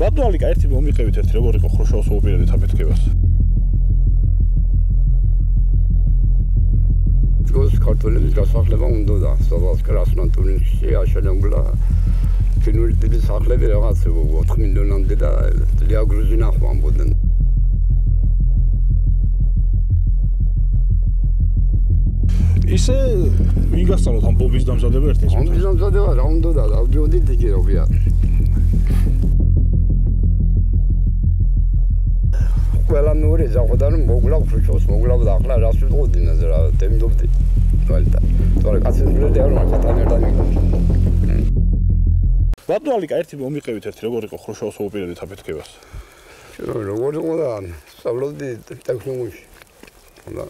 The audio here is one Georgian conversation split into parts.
ბატონო ალიკა, ერთი მომიყევით ერთი როგორ იყო ხრუშჩოვის უპირდეთ აფეთქებას. Თქოს ქართველების გასახლება უნდოდა, სადაც კრასნოტურინსკი აშენებულა ფინური ტიპის სახლები რაღაც 4 მილიონამდე და ლიაგრუზი ნახვა ამბობდნენ. ისე ვინ გასწავლოთ ამ ბომბის დამზადება ერთი ის? ბომბის დამზადება რა უნდოდა, დავდიოდით იქ როია. ყველა მეორე ზაღოდა რომ მოგლა ხრუშჩოვს მოგლა და ახლა რას ვიტყოდი იმაზე რა დემდობდი. თვალდა. თორე კაცის მილები არ მაგათან ერთად მიგდა. ბატონო ალიკა, ერთი მომიყევით ერთი როგორ იყო ხრუშჩოვის უპირდეთ აფეთქებას. როგორ იყო და სწავლობდი ტექნიკუმში. და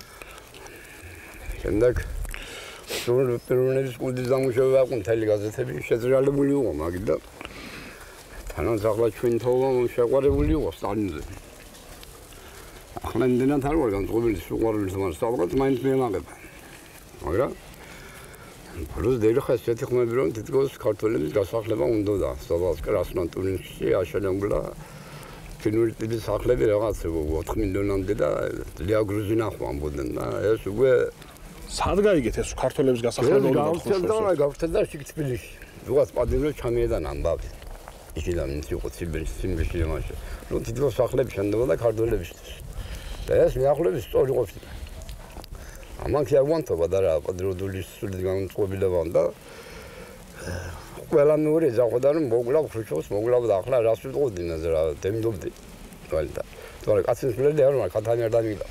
შემდეგ პირველი სკოლის დამუშავება აქვს მთელი გაზეთები შეძრალებული იყო მაგით და თანაც ახლა ჩვენ თაობა შეყვარებული იყო სტალინზე. ახლა იმდენად არ ვარ განწყობილი სიყვარულით მასწავლად მაინც მემაღება. მაგრამ ბოლოს დერხა ესეთი ხმები რომ თითქოს ქართველების გასახლება უნდოდა, სადაც კრასნოტურინსკი აშენებულა ფინური ტიპის სახლები რაღაც 4 მილიონამდე და ლიაგრუზი ნახვა ამბობდნენ და ეს უკვე სად გაიგეთ ეს ქართველების გასახლება უნდა ხრუშჩოვს? გავხსენდა შიგ თბილისში. ვიღაც პადრონი ჩამიედან ამბავი. იქიდან იყო ციმბიში იმაში. ნუ თითქოს სახლები შენდებოდა ქართველებისთვის. და ეს მიახლოების სწორი ყოფილა. ამან კი არ ვანთობა და რა პატრიოტული სულით განწყობილება და ყველა მეორე ზაღოდა რომ მოგლა ხრუშჩოვს მოგლა და ახლა რას ვიტყოდი იმაზე რა დემდობდი. თვალდა. თორე კაცის მილები არ მაგათან ერთად მიგდა.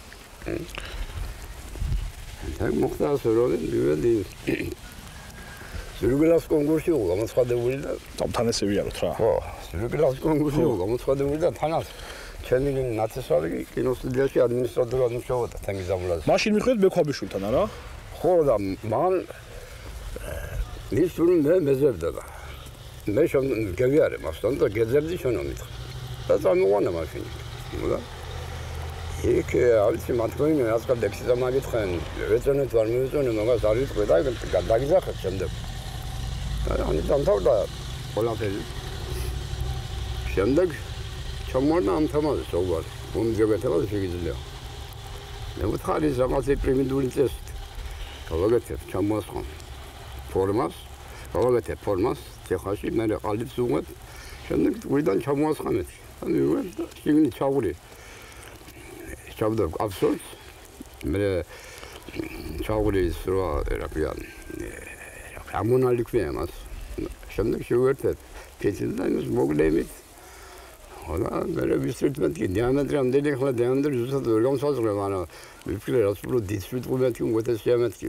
და მოხდა ასე რომ მივედი სრუგელას კონკურსი იყო გამოცხადებული და თან ესე ვიაროთ რა. ხო, სრუგელას კონკურსი იყო გამოცხადებული და თანაც ჩემი ნაცესარი კინოსტუდიაში ადმინისტრატორად მუშაობდა თანგიზამულაზე. მაშინ მიხვდეთ ბექვაბიშვილთან არა? ხო და მან ის რომ მეზერდა და მე შევიარე მასთან და გეზერდი შენომით. და წამოვანა მაშინ. და იქ ავიცი მათქონი რაც კა ლექსი დამაგითხენ ვეწონეთ ვარ მივეწონე მაგას არ ვიტყვი და დაგიზახეთ შემდეგ. და ანუ დამთავრდა ყველაფერი. შემდეგ ჩამოვარდა ამ თემაზე საუბარი. მომძებეთება შეიძლება. მე ვთხარი ზამაზე პრიმიტიული წესით. გავაკეთებ ჩამოასხამ ფორმას, გავაკეთებ ფორმას, ცეხაში მე ყალიბს უღებ. შემდეგ გვიდან ჩამოასხამეთ. და მივიღებ და შიგნით ჩავური. ჩავდა აბსოლუტ მე ჩავური ის რა ერაფია ამონალი ქვია მას შემდეგ შევერთეთ კეთილ და ის მოგლებით ხოდა მე ვისწრებდი დიამეტრი ამდენი ხლა დიამეტრი ზუსტად ვერ გამოსაზღვრე მაგრამ ვიფიქრე რაც უფრო დისტრიბუტივი უმეტეს დიამეტრი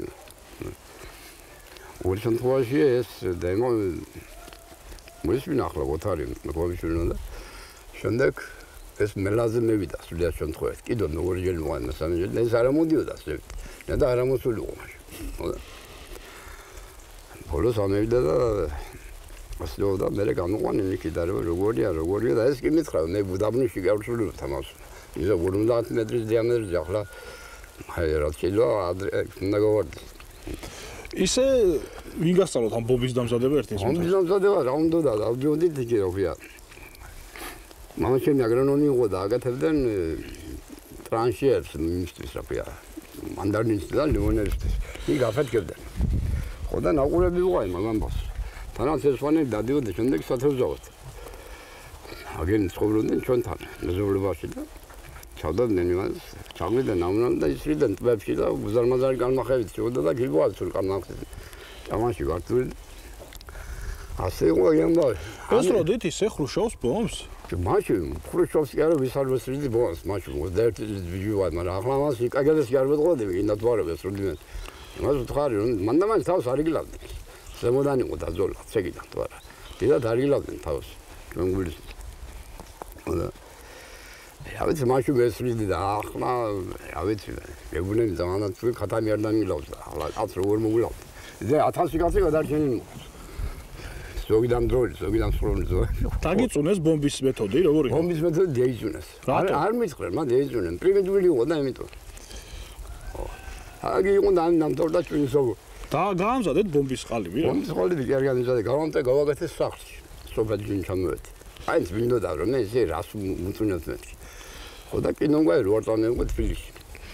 ორი შემთხვევაში ეს დემო მოსვინა ახლა ოთარი მოგავიშვილო და შემდეგ ეს მელაზე მევიდა სულიად შემთხვევაში. კიდევ მეორჯერ მოვა მესამეჯერ და ეს არ ამოდიოდა ასე. და არ ამოსულიყო მაშინ. ხოდა. ბოლოს ამევიდა და ასლოდა მე გამოყვანი იქიდან როგორია და ეს კი მითხრა მე ბუდაპეშტში გავსულებ თამას. ის 50 მეტრის დიამეტრზე ახლა აი რა შეიძლება უნდა გავარდი. ისე ვინ გასწავლოთ ამ ბომბის დამზადება ერთი ის? ბომბის დამზადება რა უნდოდა დავდიოდით იქ როია. მამაჩემი აგრონომი იყო და აკეთებდნენ ტრანშიერს მინისტრის რაფია მანდარინს და ლიმონერის იქ აფეთქებდნენ ხო და ნაყურები ვიყავი მაგ ამბავს თანაც ეს ფანი დადიოდა შემდეგ სათევზაოდ აგენ ცხოვრობდნენ ჩვენთან მეზობლებაში და ჩავდოდნენ იმას ჩაგვიდნენ ამნან და ისრიდან ტბებში და უზარმაზარი განმახევით შევდა და გიგოა სულ კამახეთ ამაში ვარტული ასე იყო ამბავი ეს როდით ისე ხრუშჩოვს ბომბს მაშინ ხრუშჩოვს კი არა ვის არ ვესრიდი ბომბს მაშინ ერთ ვიჯუა მაგრამ ახლა მას იკაგებს კი არ ვეთყოდი კიდე თვარებს როდიმეს მას ვთხარი რომ მანდა მან თავს არ იგლავდნენ ზემოდან იყო დაძოლა ცეგიდან თვარა დიდად არ იგლავდნენ თავს ჩვენ გულის და რა ვიცი მაშინ ვესრიდი და ახლა რა ვიცი მეგონები ზამანად თუ ხათამი არ დამიგლავს და ახლა კაც როგორ მოგულავთ ზე 1000 კაცი გადარჩენილი ზოგიდან დროი, ზოგიდან სრული ზოგი. დაგიწუნეს ბომბის მეთოდი, როგორ იყო? ბომბის მეთოდი დაიძუნეს. არ მითხრენ, მაგრამ დაიძუნენ. პრიმიტიული იყო და ამიტომ. ხო. აგი იყო და ნამდვილად ჩვენი ზოგი. და გაამზადეთ ბომბის ყალიბი რა? ბომბის ყალიბი კი არ გამზადე, გავაკეთეს სახლში. სოფელში ჩამოვედი. აიც მინდოდა რომ მე ესე რას მუწუნებს მეთქი. ხო და კინონგვარი რო არ წამეუღო თბილისში.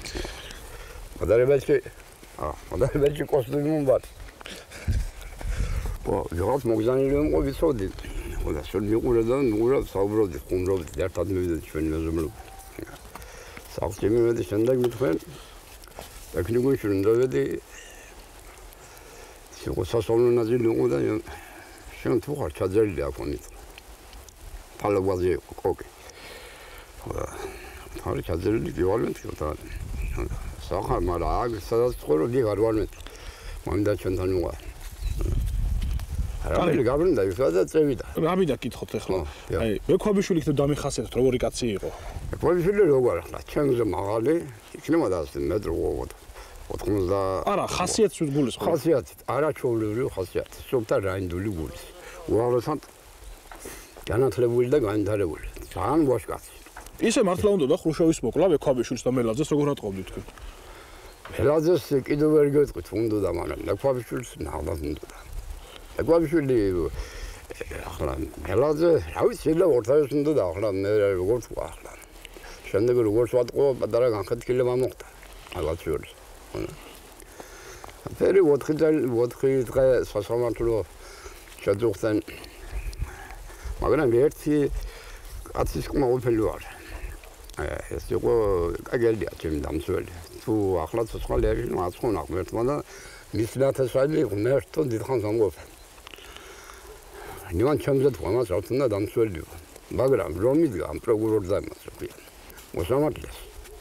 მოდარებელში კოსტუმი მომბათ. ვიღაც მოგზაინილი მომყო ვიცოდი. ხო და შენ მიყურე და საუბრობდი, ხუმრობდი, ერთად მივიდოდი ჩვენი მეზობლები. სახლში მივედი, შემდეგ მithვენ და კინოგოში მივედი. სულ სასწავლო ნაწილი იყო და შენ თუ ხარ ჩაძერილი აქონით. ფალავაზე კოკი. თარი ჩაძერილი ვიღალ მეთქი და სახარ, მაგრამ აგ სადაც ცხოვრობ ვიღარ ვარ მეთქი. მინდა ჩვენთან ვიყავ. რამე გაბრუნდა იქა წევიდა. რამიდა კითხოთ ახლა. აი, მექვაბიშვილი იქნებ დამიხასიათოთ, როგორი კაცი იყო. მექვაბიშვილი როგორ ახლა, ჩემზე მაღალი, იქნება და 100 მეტრი უყოთ. 80. არა, ხასიათს ვიგულისხმობ. ხასიათით, არაჩვეულებრივი ხასიათი, სულთა რაინდული გულის. უაღრესად განათლებული და განვითარებული. ძალიან ვაშკაცი. ისე მართლა უნდა ხრუშოვის მოკლა მექვაბიშვილს და მელაძეს როგორ ატყობდით თქვენ? მელაძეს კიდევ ვერ გეტყვით, უნდა და მაგრამ მექვაბიშვილს ნახდას უნდა. მექვაბიშვილი ახლა მელაძე, რა ვიცი, შეიძლება ორთავის უნდა და ახლა მე როგორ თქვა ახლა. შემდეგ როგორ ვატყო, პატარა განხეთქილება მოხდა. ალბათ შორის. ფერი 4 დღე სასამართლო შეძუხდნენ. მაგრამ ერთი კაცის ყმა ოფელი ვარ. ეს იყო კაგელია ჩემი დამცველი. თუ ახლა ცოცხალი არის, მაცხონა ღმერთმა და მის ნათესავი ღმერთო დიდხანს ამყოფა. ნიმან ჩემზე თქვა მას რა თქმა უნდა დამცველი. მაგრამ რომ მიდგა ამ პროკურორს და იმას რო ქვია. მოსამართლეს.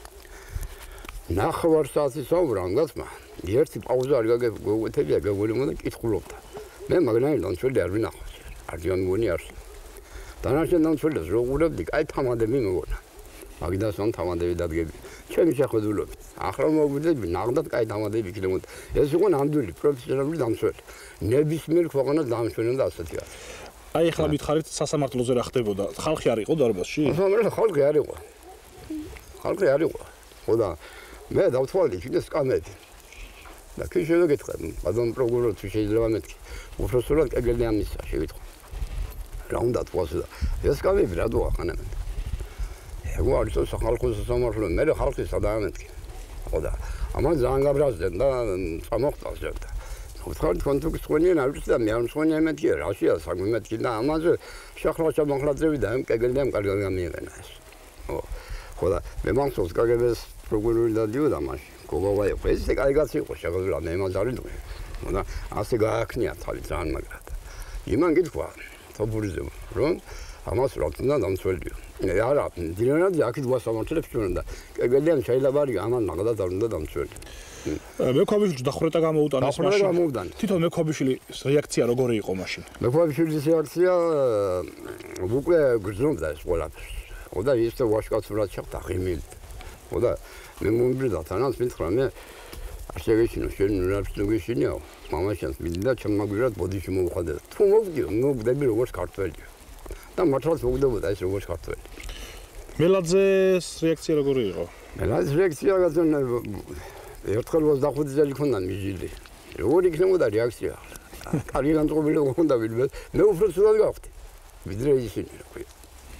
ნახევარ საათი საუბრა ამ გაცმა. ერთი პაუზა არ გაგეთებია გაგოლიმო და კითხულობდა. მე მაგნაირ დამცველი არ ვინახავს. არ გამიგონი არს. დანარჩენ დამცველებს რო უყურებდი, კაი თამადები მეგონა. მაგიდას რომ თამადები დადგები. ჩემი შეხედულობით. ახლა მოგვიძები, ნახდათ კაი თამადები იქნებოდა. ეს იყო ნამდვილი პროფესიონალური დამცველი. ნებისმიერ ქვეყანას დამცველია და ასეთი არის. აი ახლა მითხარით სასამართლოზე რა ხდებოდა? ხალხი არ იყო დარბაზში? ხალხი არ იყო. ხალხი არ იყო. ხო და მე დავთვალდი იქნეს სკამები. და კი შევეკითხა, ბატონ პროკურორი თუ შეიძლება მეთქი. უბრალოდ კეგელი ამისა შევიტყვი. რა უნდა თქვას და ეს კამები რა დოახანებენ. ეგო არის სახალხო სასამართლო, მე ხალხი სადამეთქი. ხო და ამან ძალიან გაბრაზდნენ და წამოხტავდნენ და ვთქვათ კონტუქს ხვენიან არ ვიცი და მე არ მსხვენია მეთქი, რაშია საქმე მეთქი და ამაზე შეხლა მომხლაძევი და ამ კეგელიდან კარგად გამიეყენა ეს. ხო და მე მახსოვს კგბ-ს პროკურორი დადიოდა მაშინ. გოგოვა იყო, ეს კაი კაცი იყო, შეგვიძლია მე მას არ ვიტყვი. ხო და ასე გააქნია თავი ძალიან მაგრად. იმან გითქვა თოფურიზე რომ ამას რა თქმა უნდა დამცველია. არა, დილანადი აქეთ გვასამართლებს ჩვენ და კეგელიდან შეიძლება არის ამან ნახდათ არ უნდა დამცველი. მექვაბიშვილს დახვრეტა გამოუტანა ეს მაშინ. თვითონ მექვაბიშვილის რეაქცია როგორი იყო მაშინ? მექვაბიშვილის რეაქცია უკვე გრძნობდა ეს ყველაფერს. ხო და ის ვაშკაცურად შეხვდა ღიმილით. ხო და მე მომბრდა თანაც მითხრა მე არ შეგეშინო შენ რა შეგეშინიო მამაშენს მინდა ჩემმაგვირად ბოდიში მოვხადე თუ მოვგდები როგორც ქართველი და მართლაც მოვგდებოდა ეს როგორც ქართველი. მელაძეს რეაქცია როგორი იყო? მელაძეს რეაქცია გაწონა ერთხელ 25 წელი ქონდა მიჟილი. როგორი იქნებოდა რეაქცია? კარგი განწყობილი ქონდა ვინმე მე უფრო სულად გავხდი. ვიდრე ისინი რა ქვია.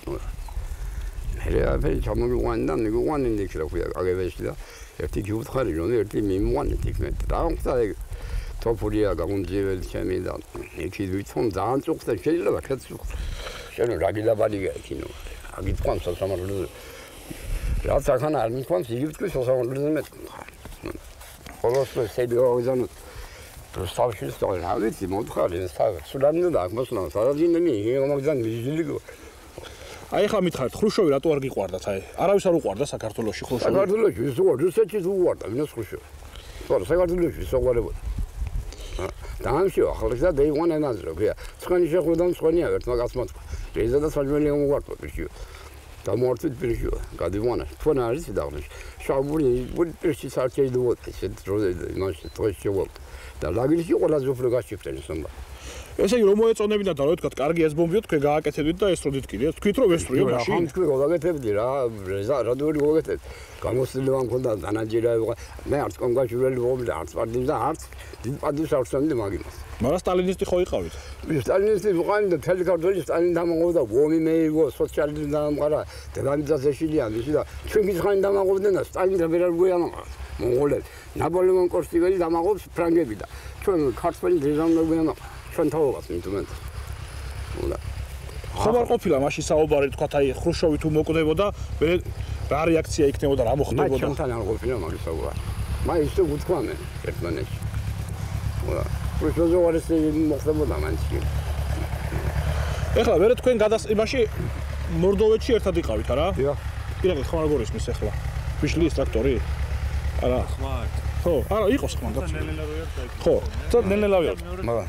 მე აფერი ჩამოვიყვანდა მიგვიყვანენ იქ რა ქვია კგბ-ში და ერთი გიუთხარი რომ ერთი მიმოყვანეთ იქ მე რა ხდა ეგ თოფურია გამუნჯეველი ჩემი და იქი ვიცხომ ძალიან წუხდა შეიძლება ქეცუხდა შენ რა გიდაბალია იქინო აგიტყვან სასამართლოზე რაც ახან არ მიყვანს იგი ვთქვის სასამართლოზე მე ხოლოსო სედიოგზანო პროსტავშის და რა ვიცი მოთხარი სულამნო და აღმოსნა სადაძინები იმაგზან მიჟილიგო აი ახლა მითხარით ხრუშოვი რატო არ გიყვარდათ აი არავის არ უყვარდა საქართველოში ხრუშოვი საქართველოში ის უყვარდა რუსეთში უყვარდა ვინოს ხრუშოვი თორე საქართველოში ის უყვარებოდა და ამში ახლა და იყვანა ნაზრო ქვია ცხენი შეხვდა მსხვენია ერთმა კაცმა თქვა რეზა და საჯმელი უყვარდა პირში და მორთით პირში გადიყვანა თქვენ არის დაღლი შავური პირში საერთოდ ისეთ დროზე იმაში თოში შევალ და ლაგილში ყველაზე უფრო გაშიფრენ სamba ესე იგი რომ მოეწონებინა და რა ვთქვათ, კარგი ეს ბომბიო თქვენ გააკეთებდით და ესროდით კიდე. თქვით რომ ესროიო მაშინ. ახლა თქვენ გავაკეთებდი რა, რადიოები გავაკეთებდი. გამოსtildeვა მქონდა დანაჯერა, მე არც კონგრესული ვობლი, არც პარტიის და არც დიდ პარტიის არ ვსწავლდი მაგას. მაგრამ სტალინისტი ხო იყავით? სტალინისტი ვიყავი და თელი ქართული სტალინი დამოღდა, ვომი მეიგო, სოციალიზმი დამყარა, დედამიწაზე შეშილია მისი და ჩვენ გიცხანი დამაღვდნენ და სტალინი ვერ არ გვეამაყა. მონღოლები, ნაპოლეონ კორსტიველი დამაღვებს ფრანგები და ჩვენ ქართველი დეჟანები გვეამაყა. ჩვენ თავობას მithument. უნდა. ხომ არ ყოფილა მაშინ საუბარი თქვა აი ხრუშოვი თუ მოკვდებოდა, მე რა რეაქცია იქნებოდა, რა მოხდებოდა? მე ჩვენთან არ ყოფილა მაგის საუბარი. მე ისე გუთქვა მე ერთმანეთში. უნდა. ხრუშოვი არის მოხდებოდა მანჩი. ეხლა მე თქვენ იმაში მორდოვეთში ერთად იყავით არა? დიახ. კიდე ხო არ გორისმის ეხლა. ვიშლის ტრაქტორი? არა. ხო, არა იყოს ხმა და ხო, ცოტა ნელ-ნელა მაგრამ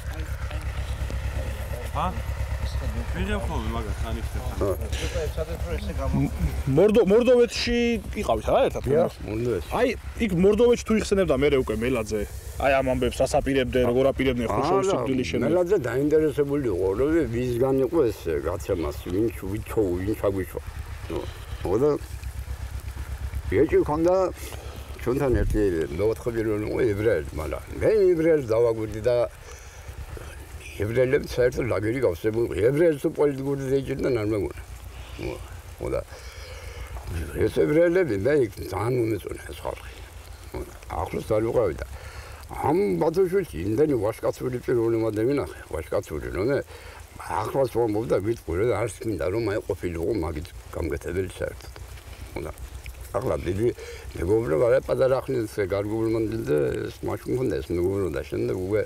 ჰა? ვიღებ ხოლმე მაგას ანიხდება. მორდოვეთში იყავით რა ერთად? მორდოვეთში. აი, იქ მორდოვეთში თუ იხსენებდა მე უკვე მელაძე, აი ამ ამბებს ასაპირებდნენ, როგორ აპირებდნენ ხრუშოვის სიკვდილის შემდეგ. მელაძე დაინტერესებული იყო, რომ ვისგან იყო ეს გაცემას, ვინ ჩაგვიშვა. და ეჭი ქონდა ჩვენთან ერთი მოთხოვნილი რომ ებრაელი, მაგრამ მე ებრაელს დავაგვირდი და ებრაელებს საერთოდ ლაგერი გავსებული. ებრაელს თუ პოლიტიკური რეჟიმიდან არ მეგონა. და ეს ებრაელები მე ძალიან უმეწონა ეს ხალხი. ახლოს არ ვიყავი და ამ ბათუშულში იმდენი ვაშკაცური პირველი მოდევინახე, ვაშკაცური რომ მე ახლოს ვამბობდა ვიტყვი და არც მინდა რომ აი ყოფილიყო მაგით გამგეთებელი საერთოდ. და ახლა დიდი მეგობრობა რა პატარა ხნის გარგულმანდილდა ეს მაშინ მქონდა ეს მეგობრობა და შემდეგ უკვე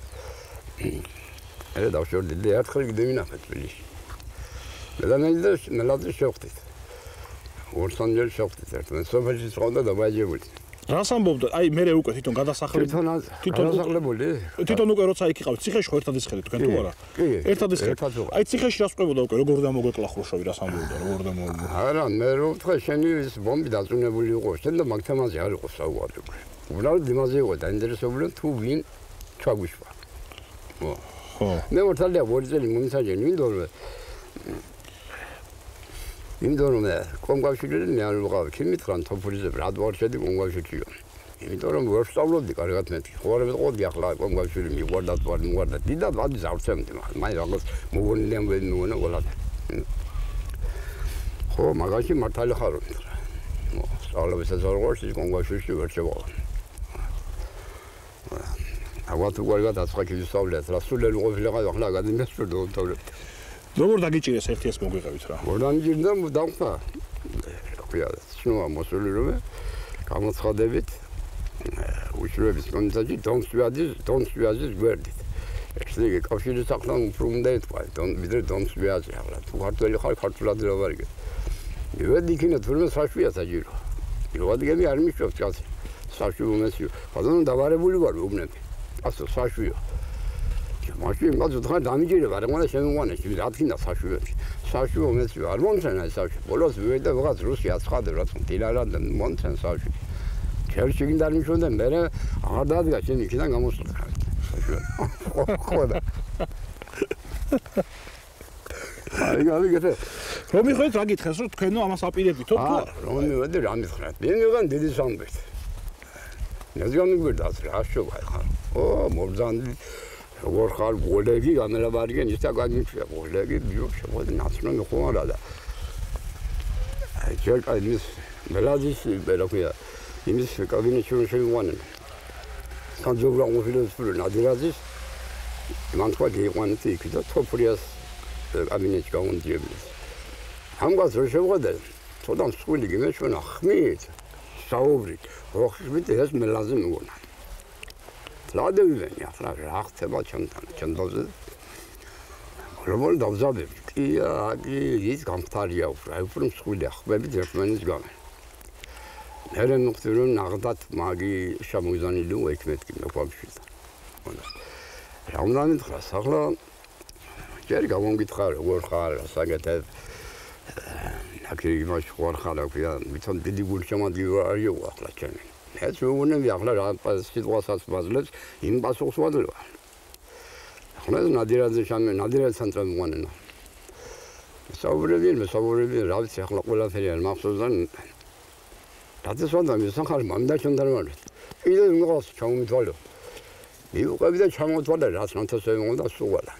და შორდი ერთხელ გდევინახე თბილისში. მელაძე შევხვდით. ორსანჯერ შევხვდით ერთმანეთს. სოფელში წავდა და ვაჯებული. რას ამბობდა? აი მე უკვე თვითონ გადასახლებული. თვითონ უკვე როცა იქ იყავით, ციხეში ხო ერთად ისხედით თქვენ თუ არა? ერთად ისხედით. აი ციხეში რას ყვებოდა უკვე, როგორ დამოგვეკლა ხრუშოვი, რას ამბობდა, როგორ დამოგვეკლა? არა, მე რო ვთქვა შენი ის ბომბი დაწუნებული იყო, შენ და მაგ თემაზე არ იყო საუბარი უკვე. უბრალოდ იმაზე იყო დაინტერესებული თუ ვინ ჩაგვიშვა. ხო. მე მართალია ორი წელი მომისაჯენი იმიტომ რომ კონგრესში არ ვიყავი, ქიმიტრან თოფურიზე რა ვარ შედი კონგრესშიო. იმიტომ რომ ვერ ვსწავლობდი კარგად მეთქი. ხო არ ვიყავდი ახლა კონგრესში მიგვარდა დიდად ვადის არ ვცემდი, მაგრამ რაღაც მოგონილიან ვერ მოგონა ყველა. ხო, მაგაში მართალი ხარ. სწავლებისაც არ ვარ კონგრესში ვერ შევავალ. აგვათ უყურებთ ასხაკის სწავლეთ, რა სულელი ყოფილიყავ ახლა აკადემიას ვერ დავთავრებდი. როგორ დაგიჭირეს ერთი ეს მოგვიყევით რა? ორანჯირდა დავხვა. ხია, შნოა მოსული რომ გამოცხადებით უშუალოდ კონცერტი დონსვიაზის გვერდით. ეს იგი კავშირის საქმე უფრო უნდა ეთქვა, დონსვიაზი ახლა თუ ქართველი ხარ ქართულად რა ვარიგე. მივედი იქნა თურმე საშვია საჯირო. მივადგები არ მიშევ წასი. საშვი უმესიო. ხაზონ დავარებული ვარ უბნები. ასო საშვიო. მაშინ მაგას თქვა დამიჯერება, რა მონა შემოგვანეში, რა თქინდა საშვიოში. საშვი უმესიო, არ მომცენა ეს საშვი. ბოლოს ვიედა ვიღაც რუსი აცხადე, რაც მტილარად მომცენ საშვი. ჩერჩი გინდა არ მიშონდა, მე აღარ დადგა შენ იქიდან გამოსულა. ხო და. აი გავიგეთე. რომ მიხოთ რა გითხეს, რომ თქვენო ამას აპირებდით, თუ არა? რომ მივედი რა მითხრათ. მე მივგან დიდი სამბეთ. ნაზგან მიგვერდა რა შოვა ხარ. ო მობზანდი როგორ ხარ გოლეგი გამელაბარიგენ ის და განიჩია გოლეგი ბიო შემოდი ნაცნობი ხო არა და აი ჯერკა ის მელაძის ბეროქია იმის კაბინეტში შევიყვანენ სანჯოგრა ოფისური ნადირაძის მან თქვა გიყვანეთი იქ და თოფრიას კაბინეტში გავუნდიებდეს ამგვარად რო შევღედა თოდა მსხვილი გიმეჩვენა ხმით საუბრით ხო ხმით ეს მელაძე მიგონა ლადევენი ახლა რა ხდება ჩემთან რომელ დავზადებ კია ის გამთარია უფრო მსხვილია ხმებით ერთმანეთს გამენ მერე ნუხტი რომ ნაღდათ მაგი შემოიზანილი უექმეთკი მეყვავში რა უნდა მითხრას ახლა ჯერ გამომგითხა როგორ ხარ საგეთებ აკი იმაში ხარ ხარაკია მithon დიდი გულშემატკივარი არიო ახლა ჩემი ეს ვუნები ახლა რა სიტყვასაც მაძლევს იმ პასუხს ვადლება ხნეს ნადირაძე შამე ნადირაძესთან წამოყვანა. საუბრები, რა ვიცი, ახლა ყველაფერი არ მახსოვს და რადგან მისახარ მამდაჩნდარ მართ. კიდე მიღავს ჩამომთვალო. მივუყები და ჩამოთვალე რაც ნათესები მოდა სუღალა.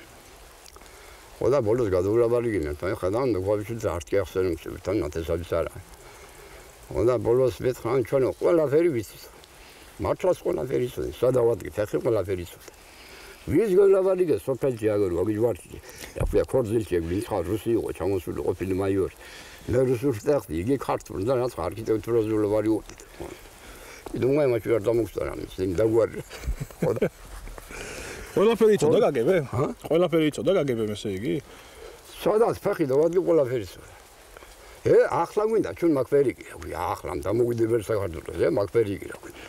ხოდა ბოლოს გადავრაბალი გინდა, ხედავ და გვაჩუც არტი ახსენებს თან ნათესების არა. ხოდა ბოლოს მეთხან ჩვენ ყველაფერი ვიცით. მართლაც ყველაფერი ვიცით, სადავადგეთ, ახლა ყველაფერი ვიცით. ვის გადავალიგე სოფელში აგერ ვაგიჯვარში. ახლა ქორძილში გვინცხა რუსი იყო, ჩამოსული ყოფილი მაიორი. მე რუსულს დაახდი, იგი ქართული და რაც არქიტექტურაზე ვარი ვიყავ. думаю, მაჩვი არ დამოგსტარა მის იმ დაგვარი. ხოდა ყველაფერი იცოდა გაგებე? ყველაფერი იცოდა გაგებე ესე იგი? სადაც ფეხი დავადგე ყველაფერი იცოდა. ახლა გვინდა ჩვენ მაგფერიკი, ახლა დამოგვიდებელ საქართველოს, მაგფერიკი რა გვინდა.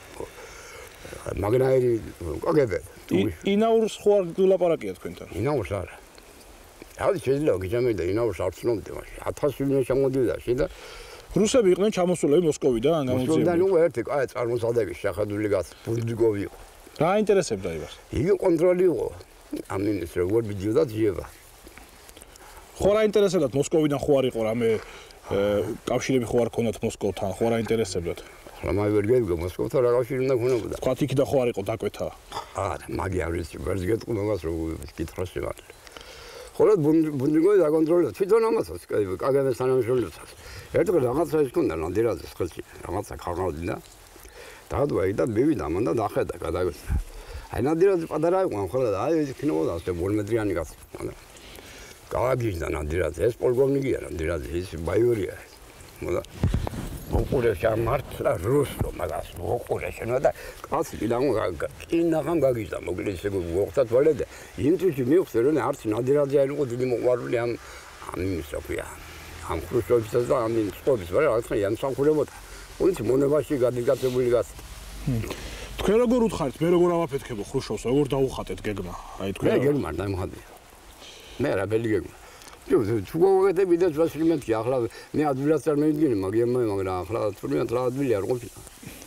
მაგნაირი გაგებე. ინაურს ხო არ გულაპარაკია თქვენთან? ინაურს არა. ავი შეიძლება გიჟამედა ინაურს არ ცნობდი მაშინ. 1000 ვინმე ჩამოდიდა შიდა. რუსები იყვნენ ჩამოსულები მოსკოვიდან გამოძიებული. მოსკოვიდან ნუ ერთი კაი წარმოსადების შეხედული გაც ბუნდიგოვი იყო. რა ინტერესებდა იმას? იგი კონტროლი იყო. ამინის როგორ მიდიოდა ძიება. ხო რა ინტერესებდათ მოსკოვიდან ხო არ იყო რამე კავშირები ხო არ ქონდათ მოსკოვთან, ხო რა ინტერესებდათ? რა ვერ გეგო მოსკოვთან რა კავშირი უნდა ქონოდა? თქვათ იქიდან ხო არ იყო დაკვეთა? არა, მაგი არ ვიცი, ვერც გეტყვი მაგას როგორ კითხვაში ვარ. ხოლო ბუნდიგოვი დაკონტროლებდა თვითონ ამასაც, კაგაბეს თანამშრომლებს. ერთგან რაღაცა ის ქონდა ნადირაძეს ხელში, რაღაცა ხაღავდა. დაადვა და მივიდა მან და დახედა გადაგვეცა. აი ნადირაძე პატარა იყო, ხოლო აი ეს ქნებოდა ასე 2 მეტრიანი კაცი. გავაგიჟდა ნადირაძე, ეს პოლკოვნიკია ნადირაძე, ის ბაიორია. მოდა მოყურეშა მართლა რუსო მაგას მოყურეშა და კაცი კინაღამ გაგიჟდა მოგლის ეგ ვოხტა თვალე და ინტუიჩი მივხვდი რომ არც ნადირაძე არ იყო დიდი მოყვარული ამ იმის რა ამ ხრუშჩოვიჩს და ამ სპორტის ვარ რაღაცა იანსამქურებოდა. უცი მონებაში გადაგაცებული გაც. თქვენ როგორ უთხარით, მე როგორ ავაფეთქებო ხრუშჩოვს, როგორ დაუხატეთ გეგმა? აი თქვენ მე გეგმა არ დამხატია. მე რა ბელი გეგმა. თუ გავაკეთები და სპეციალისტი ახლა მე ადვილად წარმოვიდგინე, მაგრამ ახლა თურმე რა ადვილი არ ყოფილა.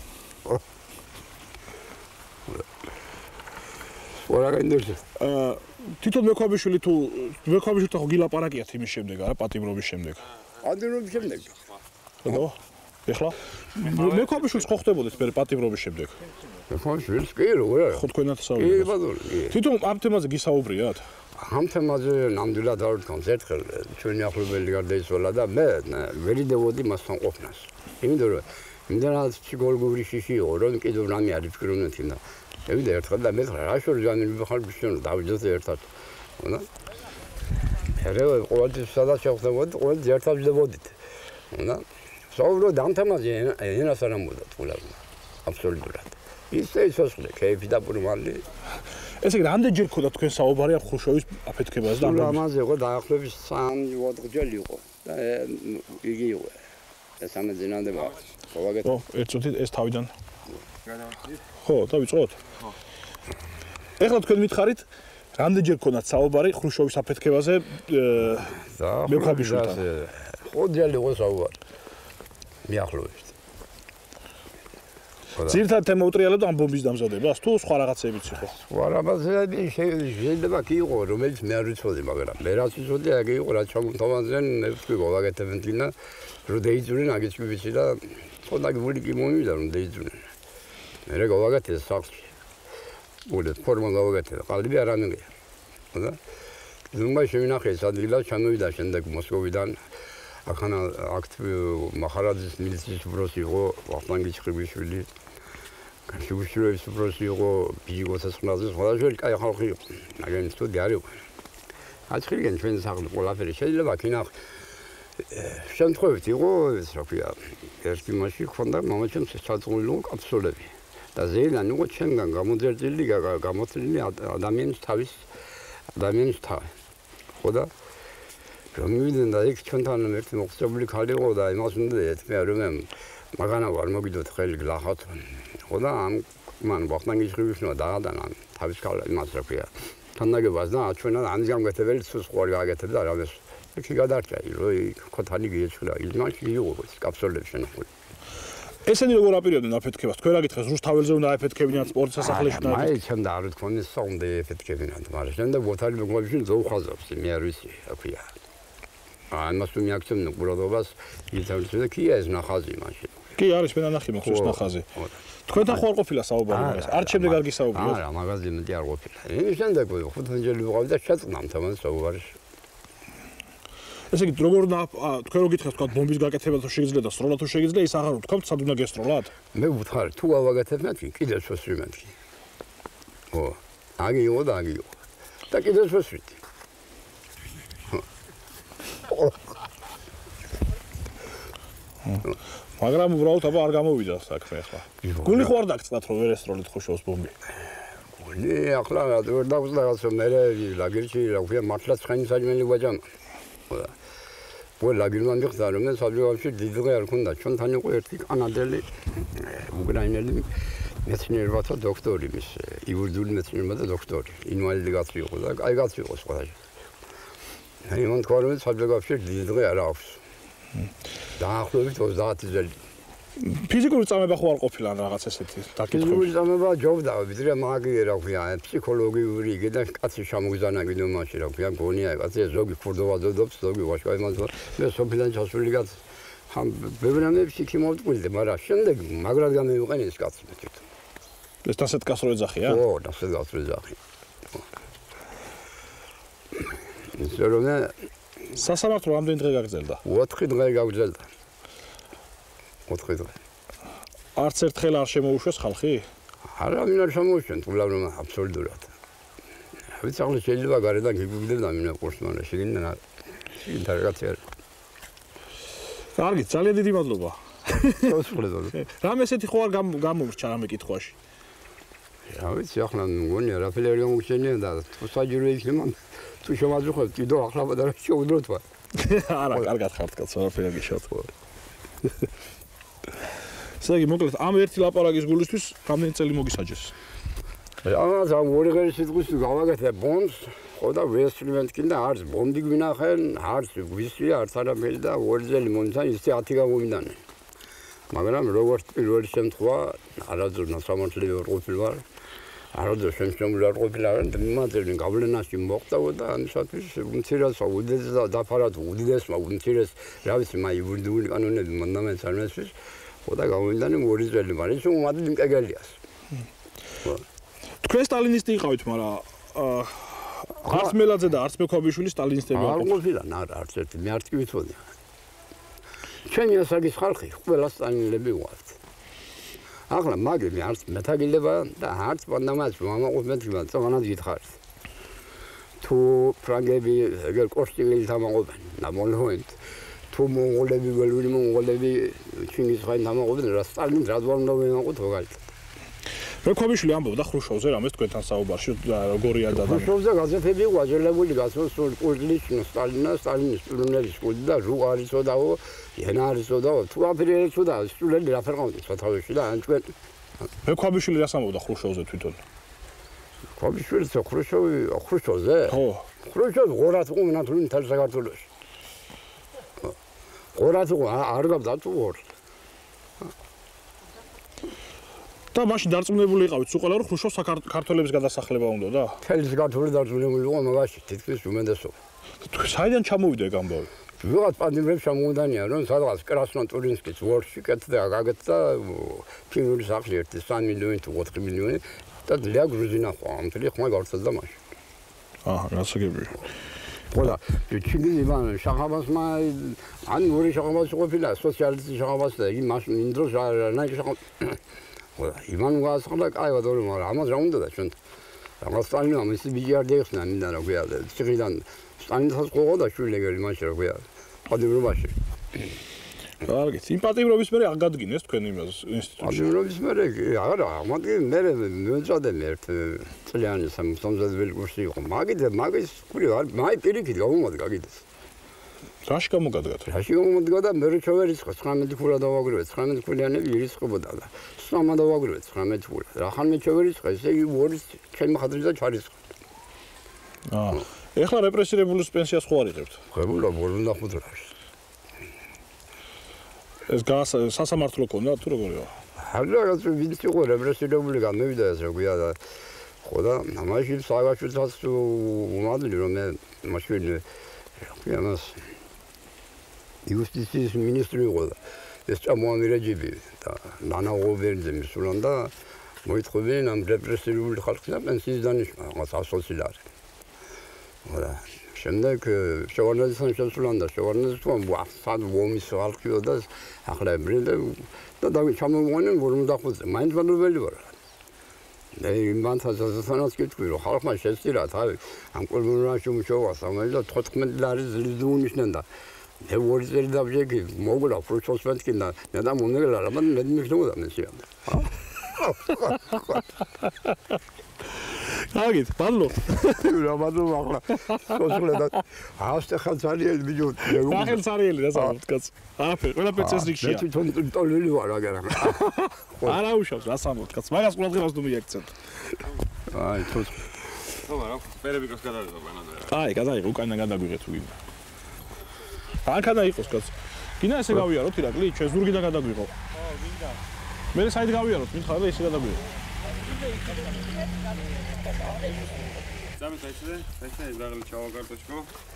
ვარა გინდერს. თვითონ მექვაბიშვილი თუ მექვაბიშვილთან ხო გილაპარაკიათ იმის შემდეგ არა პატიმრობის შემდეგ? პატიმრობის შემდეგ. ხო? ეხლა მექვაბიშვილს ხო ხდებოდეთ მე პატიმრობის შემდეგ? მექვაბიშვილს კი რა. ხო თქვენად საუბრობთ. კი ბატონო. თვითონ ამ თემაზე გისაუბრიათ? ამ თემაზე ნამდვილად არ ვთქვამს, ერთხელ ჩვენი ახლობელი გარდაიცვალა და მე ვერიდევოდი მასთან ყოფნას. იმიტომ რომ იმდანაც ფსიქოლოგიური შიში იყო, რომ კიდევ რამე არ ვფიქრობდი და მივიდა ერთხელ და მე რა შორის განვიხარ ბიშენ დავიძოთ ერთად. ხოდა? მე ყოველთვის სადაც შევხვდებოდი, ყოველთვის ერთად ვდებოდით. ხოდა? საუბრობ ამ თემაზე ენას არ ამბობდით ყველაფერს. აბსოლუტურად. ისე ისოსლე, კეიფი და პურმალი. ესე იგი რამდენჯერ ქონდა თქვენ საუბარი ამ ხრუშჩოვის აფეთქებაზე და ამაზე იყო დაახლოებით 3-4 ჯერ იყო და იგი იყო. ეს ამაზე ძინავდება. ხო, ერთ წუთით ეს თავიდან. ხო, დავიწყოთ? ხო. ეხლა თქვენ მითხარით რამდენჯერ ქონდათ საუბარი ხრუშჩოვის აფეთქებაზე მექვაბიშვილთან? ხო, ჯერ იყო საუბარი. მიახლოებით. ძირითადად თემა უტრიალებდა ამ ბომბის დამზადებას თუ სხვა რაღაცებიც იყო? სხვა რაღაცები შეიძლება კი იყო, რომელიც მე არ ვიცოდი, მაგრამ მე რაც ვიცოდი, აგ იყო რაც ჩამოთავაზენ, მე ვთქვი გავაკეთებენ თინა, რომ დაიძვრენ აგეჭი ვიცი და თქონდა გული კი მომივიდა რომ დაიძვრენ. მე გავაკეთე სახლში. ულე ფორმა გავაკეთე, ყალიბი არ ამიღია. ხოდა? ზუმბა შევინახე სადილად ჩამოვიდა შემდეგ მოსკოვიდან. ახანა მახარაძის მილიციის უბროსი იყო, ვახტანგი ჭხრიშვილი. განშუქშურის უბროსი იყო, ბიჯიგოსასხლაზის ყველაფერი კაი ხალხი იყო. მაგრამ სტუდი არ იყო. აჩხირგენ ჩვენ სახლი ყველაფერი შეიძლება კინახ. შემთხვევით იყო ეს რა ქვია, ერთი მასში ხონდა მამაჩემს ჩაწყვილი კაფსულები. და ზეიდან იყო ჩვენგან გამოძერწილი გამოთლილი ადამიანის თავი. ხოდა? რომ მივიდნენ და იქ ჩვენთან ერთი მოხსებული ხალი იყო და იმას უნდა ეთქვა რომ მაგანა ვარ მოგიდოთ ხელი გლახოთ. ხოდა ამ მან ვახტანგი ჭხრიშვილი დაადანა თავის ხალხს იმას რა ქვია. თანაგებას და ჩვენა ამის გამგეთებელი სულ სხვა გააკეთებდა რამეს. იქ გადარჩა რომ იქ ქოთანი გიეჭრა. იმაში იყო კაფსულები შენახული. ესენი როგორ აპირებდნენ აფეთქებას? თქვენ რა გითხეს, რუსთაველზე უნდა აფეთქებინათ სპორტ სასახლეში და აი ჩემდა არ თქვენი საუნდე აფეთქებინათ, მაგრამ შემდეგ ვოთალი მოგობიშინ ზოუხაზობს, მე არ ვიცი, აფია. ამას თუ მიაქცევენ ყურადღებას, იცავთ და კი ეს ნახაზი მაშინ. კი არის მე ნახი მოხსოვს ნახაზი. თქვენთან ხო არ ყოფილა საუბარი მაგას? არ ჩემზე კარგი საუბარი. არა, მაგაზე მეტი არ ყოფილა. ის შემდეგ 5-6 ვიყავი და შეწყნამთ ამას საუბარს. ესე იგი როგორ თქვენ რო გითხეთ თქვა ბომბის გაკეთება თუ შეიძლება და სროლა თუ შეიძლება ის აღარ ვთქვათ სად უნდა გესროლათ? მე ვუთხარი თუ გავაგეთებ მეთქი კიდევ შევსვი მეთქი. ო, აგიო და აგიო. და კიდევ შევსვი. მაგრამ უბრალოდ აბა არ გამოვიდა საქმე ახლა. გული ხო არ დაგწყდათ რომ ვერ ესროლით ხუშოს ბომბი? გული ახლა ვერ დაგწყდათ რომ მე ლაგერში რა ქვია მართლა ცხენი საჭმელი ვაჯამა. Voi la gilman dixtare men sabjavshi didghi ar khunda chontan iqo erti kanadeli ukraineli მეცნიერებათა დოქტორი მის იურიდიული მეცნიერებათა დოქტორი ინვალიდაცი იყო და კაიგაცი იყო სხვა. აი მან თქვა რომ საბჭოებში დღე არ აქვს. დაახლოებით 30 წელი. ფიზიკური წამება ხო არ ყოფილა რაღაც ესეთი დაკითხები. ფიზიკური წამება ჯობდა, ვიდრე მაგიე რა ქვია, ფსიქოლოგიური იგი და კაცი შემოგზანა გინომაში რა ქვია, გონია კაცი ზოგი ქურდოვადობს, ზოგი ვაშკაი მას მე სოფლიდან ჩასული კაცი ხან ბევრამებში კი მოვტყვილდი, მაგრამ შემდეგ მაგრად გამივიყენე ეს კაცი მე თვითონ. ეს დასეთ კაცს რო ეძახია? ო, დასეთ კაცს რო ეძახი. ზერონა სასამართლო რამდენი დღე გაგრძელდა? 4 დღე გაგრძელდა. 4 დღე. არც ერთხელ არ შემოუშვეს ხალხი? არავინ არ შემოუშვენ, თულავ აბსოლუტურად. ვიცი ახლა შეიძლება გარედან გიგვიგდება მინა ყურსმანა შეგინდა ინტერგაცია. კარგი, ძალიან დიდი მადლობა. მოსწავლე. რამე ესეთი ხო არ გამომრჩა რამე კითხვაში? რა ვიცი ახლა მგონია რაფერი არ გამოგჩენია და თუ საჯირო იქნება თუ შემაძუხებ კიდო ახლა და შეუდროთ ვარ. არა, კარგად ხართ კაცო, რაფერი არ გიშავთ. საგი მოკლედ ამ ერთი ლაპარაკის გულისთვის რამდენი წელი მოგისაჯეს? ამას ამ ორი ღერის სიტყვის გავაკეთე ბონდს, ხო და ვესწრიმენტკინ და არც ბონდი გვინახენ, არც ვისვი, არც არაფერი და ორი წელი მომცა ისე 10 გამომიდანე. მაგრამ როგორც პირველი შემთხვევა, არაძურ ნასამართლე ვერ ყოფილ ვარ. არაძურ შემჩომლ არ ყოფილა და მიმაწერენ გავლენაში მოხდაო და ამისათვის უმცირესა უდიდეს და დაფარად უდიდესმა უმცირეს რა ვიცი მაი იურიდიული კანონები მანდამენტს არ მესვის. ხო და გამომიდანე ორი წელი, მაგრამ ის უმად იმკეგელიას. თქვენ სტალინისტი იყავით, მაგრამ არც მელაძე და არც მექვაბიშვილი სტალინისტები არ ყოფილან, არა, არც ერთი, მე არც კი ვიცოდი. ჩვენი ასაკის ხალხი ყველა სტალინელები ვართ. ახლა მაგები არც მეთაგილება და არც პანდამაც მომაყოფმეთქება, წონად გითხარით. თუ ფრანგები ეგერ კოშტილით ამაყობენ, ნამონჰოინთ, თუ მონღოლები, ველური მონღოლები ჩინგისხანის ამაყობენ, რა სტალინს რადვარ უნდა ვიმაყოთ მაგალითად. მექვაბიშვილი ამბობდა ხრუშოვზე რამეს თქვენთან საუბარში როგორია და ხრუშოვზე გაზეთები ვაჟელებული გასულ სულკურლის სტალინის პიროვნების კულტი და რუღარისოდაო ენა არისოდაო თუ აფრიელისოდა სულელი რა ფერყავდი სათავეში და ან ჩვენ მექვაბიშვილი რას ამბობდა ხრუშოვზე თვითონ? მექვაბიშვილიც ხრუშოვზე? ხო. ხრუშოვი ღორად იყო მნათული მთელ საქართველოში. ღორად იყო არ გავდა თუ ღორად. და მაშინ დარწმუნებული იყავით სულ ყველა რომ ხრუშოვს საქართველოს გადასახლება უნდა და? მთელი საქართველოს დარწმუნებული იყო მაგაში, თითქმის უმეტესობა. საიდან ჩამოვიდა ეგ ამბავი? ვიღაც პანდიმრებს ჩამოუდანია რომ სადღაც კრასნოტურინსკის ვორში კეთდა გაგეთდა პირველი სახლი 3 მილიონი თუ 4 მილიონი და для გრუზინა ხო ამ თლი ხმა გავრცელდა მაშინ. აჰა, გასაგებია. ყველა ჩინგიზი მან შახაბასმა ან ორი შახაბასი ყოფილა სოციალისტი შახაბასი და იგი მაშინ იმ დროს რაი შახაბ ყველა იმან გასახდა კაი ვადორი მაგრამ ამას რა უნდა და ჩვენ რაღაც სტალინმა მისი ბიჭი არ დაიხსნა მინდა რა ქვია ციხიდან სტალინსაც ყოყო და შვილეგერი მაშინ რა ქვია პატიმრობაში. კარგი, სიმპატიურობის მერე აღგადგინეს თქვენ იმას ინსტიტუტში. პატიმრობის მერე არა, მაგი მერე მეწოდე მე ერთ წლიანი სამზადებელი კურსი იყო. მაგის ხური არ მაი პირიქით გამომადგა კიდეს. რაში გამოგადგათ? რაში გამომადგა და მე ჩავერიცხა 19 ქურა დავაგროვე, 19 ქულიანები ირიცხებოდა და 3 დავაგროვე 19 ქურა. რახან მე ჩავერიცხა, ესე იგი ორი ჩემი ხადრიზე ჩარიცხა. ეხლა რეპრესირებულის პენსიას ხო არ იღებთ? ღებულა 45 ლარს. ეს სასამართლო ქონდა თუ როგორია? რაღაც ვინც იყო რეპრესირებული გამოვიდა ეს როგორია და ხო და ამაში საავადმყოფოც უმადლი რომ მაშინ ამას იუსტიციის მინისტრი იყო და ეს წამოამირეჯიბი და ნანა გობერნზე მისულან და მოითხოვდნენ ამ რეპრესირებული ხალხს პენსიის დანიშნა რაღაც 100 ლარი. voilà შემდეგ შევარდნაძესთან შესულან და შევარდნაძესთან ვახსად ვომის ხალხიო და ახლა ებრინდა და ჩამოვიყვანენ 55-ზე მაინც მადლობელი ვარ. და იმან თასასანაც კითხვი რომ ხალხმა შესწირა თავი ამ კულტურაში მუშაობა სამალი და 14 ლარი ძლივ უნიშნან და მე ორი წელი დავშეკი მოგლა პროცესვენკინა და მომნელა რამან მე მიხდოდა მესია. აგით, ბალო. რა ბალო ახლა. სოცხლედა. ასте ხალხარიელი ბიჭო. ხალხარიელი რა სამოთ კაც. არაფერი, ყველაფერს ეს რიგშია. მე თვითონ ტოლილი ვარ აგარა. არა უშავს რა სამოთ კაც. მაგას ყურადღებას თუ მიაქცევთ. აი, თოს. თომა რა, პერებიკოს გადავიღო ბანანდა. აი, გადაიღო, უკანა გადაგვიღეთ თუ გინდა. ანქანა იყოს კაც. გინდა ესე გავიაროთ ირაკლი, ჩვენ ზურგიდან გადაგვიღო. ხო, გინდა. მე საით გავიაროთ, მითხარ და ესე გადაგვიღო. Damit heißt es wäre ჩავაგარტოჩკო.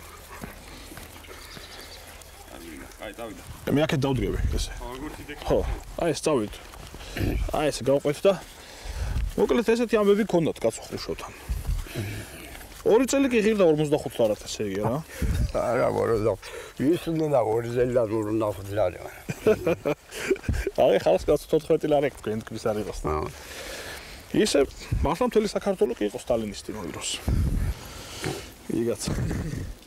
აი, დავიდა. მე აქეთ დავდგები ესე. აგურთი დეკი. ხო, აი ეს წავით. აი ესე გავყვეთ და მოკლედ ესეთი ამბები გქონდათ კაც ხრუშოვთან. 2 წელი კი ღირდა 45,000 ესე იგი რა. არა, მოროზო. ის უნდა 2 წელი და 45 ლარი. აი ხალხს კაც 14 ლარი გქონდა თქვის არ იყოს. ისე მართლა მთელი საქართველო კი იყო სტალინისტი მაგ დროს. იგაც.